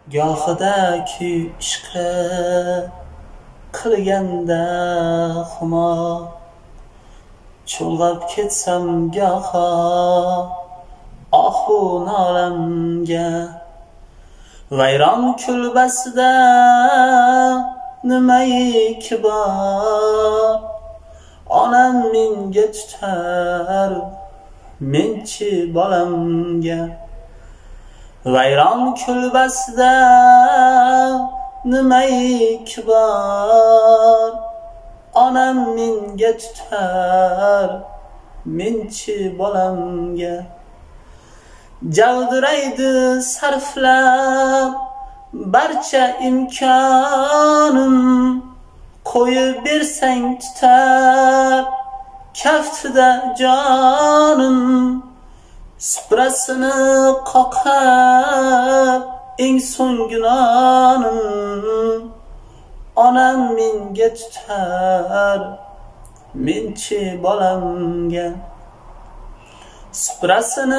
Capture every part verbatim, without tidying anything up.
gohida ki ishqi qilganda xumo chulg'ab ketsam goho ohu nolamga vayron kulbasida nimaiki bor onam menga tutar menchi bolamga vayron kulbasida nimaiki bor onam menga tutar menchi bolamga javdiraydi sarflab barcha imkonim qo'yib bersang tutar kaftida jonim suprasini qoqib eng so'nggi nonim onam menga tutar menchi bolamga suprasini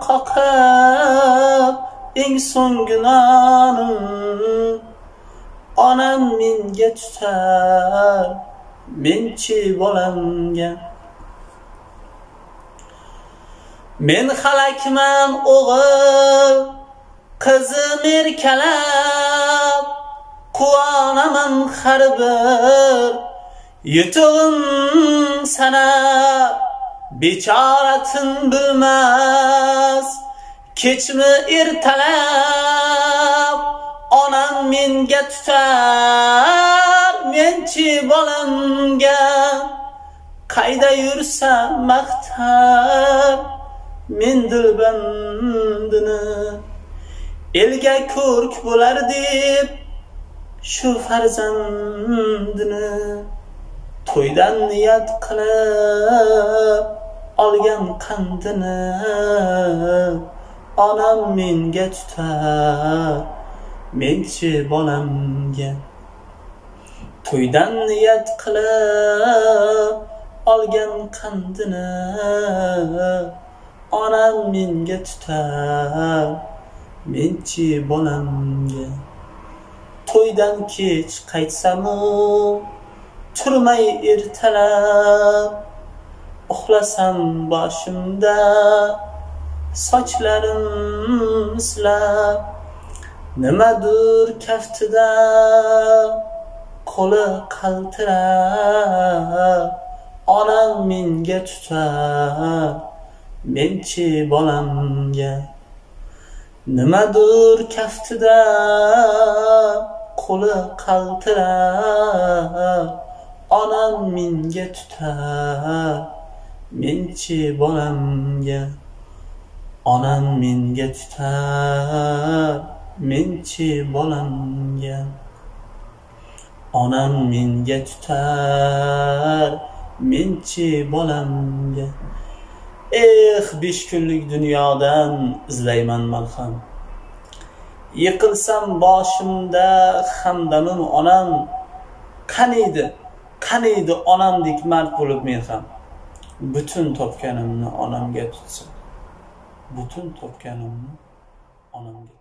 qoqib eng so'nggi nonim onam menga tutar menchi bolamga men halakman o'g'il qizim erkalab quvonaman har bir yutug'im sanab bechoratin bilmas kechmi ertalab onam menga tutar menchi bolamga qayda yursa maqtar men dilbandini elga ko'rk bo'lar deb shu farzandini to'ydan niyat qilib olgan qandini onam menga tutar menchi bolamga to'ydan niyat qilib olgan qandini onam menga tutar menchi bolamga to'ydan kech qaytsamu turmay ertalab uxlasam boshimda sochlarim silab nimadir kaftida qo'li qaltirab onam menga tutar menchi bolamga nimadir kaftida qo'li qaltirab onam menga tutar menchi bolamga onam menga tutar menchi bolamga onam menga tutar menchi bolamga eh besh kunlik dunyodan izlayman malham yiqilsam boshimda hamdamim onam qaniydi qaniydi onamdek mard bo'lib men ham butun topganimni onamga tutsin butun topganimni onamga